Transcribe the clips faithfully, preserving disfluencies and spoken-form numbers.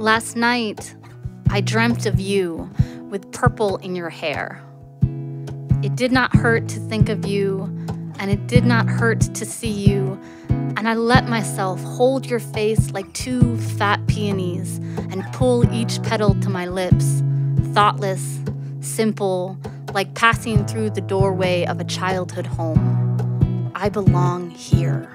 Last night, I dreamt of you with purple in your hair. It did not hurt to think of you, and it did not hurt to see you, and I let myself hold your face like two fat peonies and pull each petal to my lips, thoughtless, simple, like passing through the doorway of a childhood home. I belong here.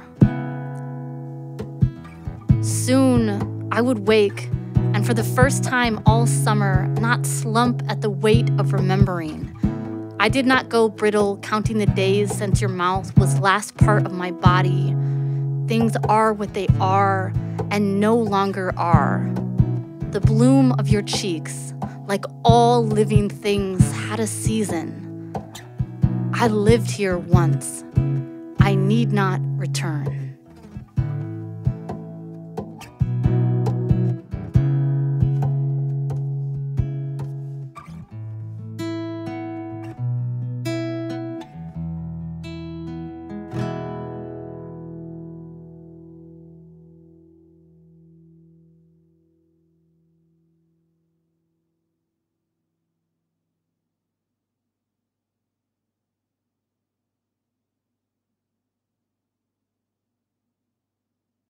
Soon, I would wake, and for the first time all summer, not slump at the weight of remembering. I did not go brittle, counting the days since your mouth was last part of my body. Things are what they are, and no longer are. The bloom of your cheeks, like all living things, had a season. I lived here once. I need not return.